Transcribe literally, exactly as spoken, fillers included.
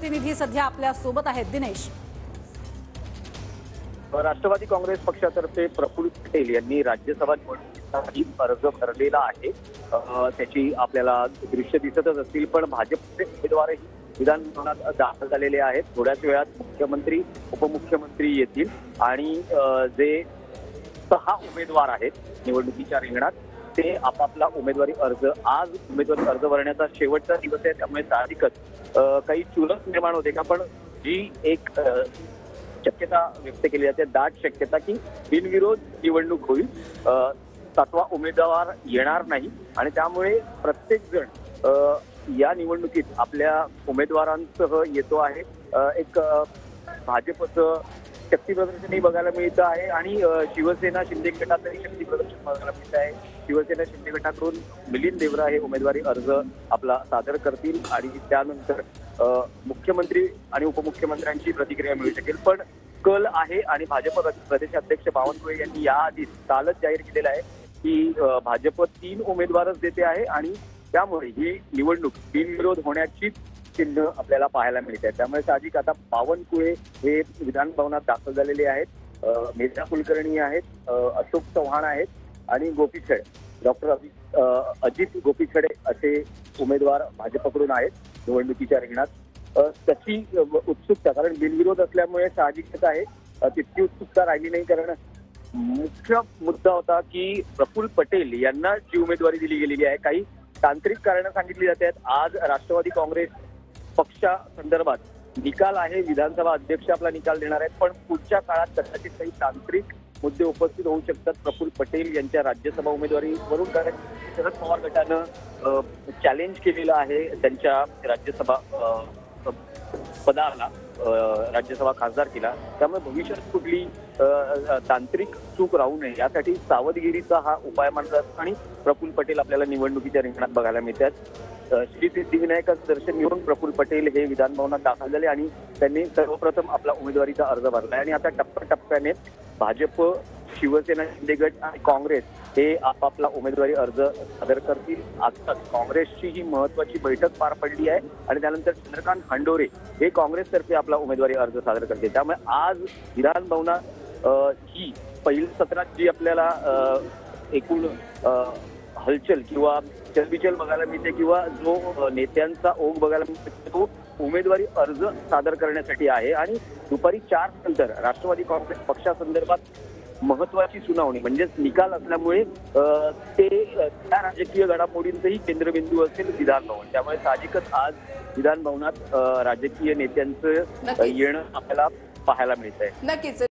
प्रतिनिधी सध्या आपल्या सोबत आहेत. दिनेश, राष्ट्रवादी काँग्रेस पक्षातर्फे प्रफुल्ल पटेल यांनी राज्यसभा निवडणुकीसाठी अर्ज भरलेला आहे. त्याची आपल्याला दृश्य दिसतच असतील, पण भाजपचे उमेदवारही विधानभवनात दाखल झालेले आहेत. थोड्याच वेळात मुख्यमंत्री उपमुख्यमंत्री येतील आणि जे सहा उमेदवार आहेत निवडणुकीच्या रिंगणात ते आपापला उमेदवारी अर्ज, आज उमेदवारी अर्ज भरण्याचा शेवटचा दिवस आहे, त्यामुळे साहजिकच काही चुरस निर्माण होते का, पण जी एक शक्यता व्यक्त केली जाते, दाट शक्यता की बिनविरोध निवडणूक होईल, सातवा उमेदवार येणार नाही आणि त्यामुळे प्रत्येक जण या निवडणुकीत आपल्या उमेदवारांसह येतो आहे. एक भाजपचं शक्ती प्रदर्शनही बघायला मिळतं आहे आणि शिवसेना शिंदे गटातही शक्ती प्रदर्शन बघायला मिळत आहे. शिवसेना शिंदे गटाकडून मिलिंद देवरा हे उमेदवारी अर्ज आपला सादर करतील आणि त्यानंतर मुख्यमंत्री आणि उपमुख्यमंत्र्यांची प्रतिक्रिया मिळू शकेल. पण कल आहे आणि भाजप प्रदेशाध्यक्ष बावनकुळे यांनी याआधी कालच जाहीर केलेलं आहे की भाजप तीन उमेदवारच देते आहे आणि त्यामुळे ही निवडणूक बिनविरोध होण्याचीच चिन्ह आपल्याला पाहायला मिळत आहे. त्यामुळे साहजिक आता बावनकुळे हे विधान भवनात दाखल झालेले आहेत. मेधा कुलकर्णी आहेत, अशोक चव्हाण आहेत आणि गोपीछडे, डॉक्टर अजित गोपीछडे असे उमेदवार भाजपकडून आहेत निवडणुकीच्या रिंगणात. तशी उत्सुकता, कारण बिनविरोध असल्यामुळे साहजिकच आहे तितकी उत्सुकता राहिली नाही, कारण मुख्य मुद्दा होता की प्रफुल्ल पटेल यांना जी उमेदवारी दिली गेलेली आहे काही तांत्रिक कारणं सांगितली जात आहेत. आज राष्ट्रवादी काँग्रेस पक्षासंदर्भात निकाल आहे, विधानसभा अध्यक्ष आपला निकाल देणार आहेत, पण पुढच्या काळात कदाचित काही तांत्रिक मुद्दे उपस्थित होऊ शकतात प्रफुल्ल पटेल यांच्या राज्यसभा उमेदवारीवरून, कारण शरद पवार गटानं चॅलेंज केलेलं आहे त्यांच्या राज्यसभा पदाला, राज्यसभा खासदार केला. त्यामुळे भविष्यात कुठली तांत्रिक चूक राहू नये यासाठी सावधगिरीचा हा उपाय मानला जातो आणि प्रफुल्ल पटेल आपल्याला निवडणुकीच्या रिंगणात बघायला मिळतात. श्री सिद्धिविनायकाचं दर्शन घेऊन प्रफुल्ल पटेल हे विधानभवनात दाखल झाले आणि त्यांनी सर्वप्रथम आपला उमेदवारीचा अर्ज भरला आणि आता टप्प्याटप्प्याने भाजप, शिवसेना शिंदे गट आणि काँग्रेस हे आपापला उमेदवारी अर्ज सादर करतील. आताच काँग्रेसची ही महत्वाची बैठक पार पडली आहे आणि त्यानंतर चंद्रकांत हंडोरे हे काँग्रेसतर्फे आपला उमेदवारी अर्ज सादर करतील. त्यामुळे आज विधानभवनात ही पहिल्या सत्रात जी आपल्याला एकूण हलचल किंवा चलबिचल बघायला मिळते किंवा जो नेत्यांचा ओघ बघायला मिळतो तो उमेदवारी अर्ज सादर करण्यासाठी आहे आणि दुपारी चार नंतर राष्ट्रवादी काँग्रेस पक्षासंदर्भात महत्वाची सुनावणी म्हणजेच निकाल असल्यामुळे ते त्या राजकीय घडामोडींचंही केंद्रबिंदू असेल विधानभवन. त्यामुळे साहजिकच आज विधानभवनात राजकीय नेत्यांचं येणं आपल्याला पाहायला मिळत आहे. नक्कीच.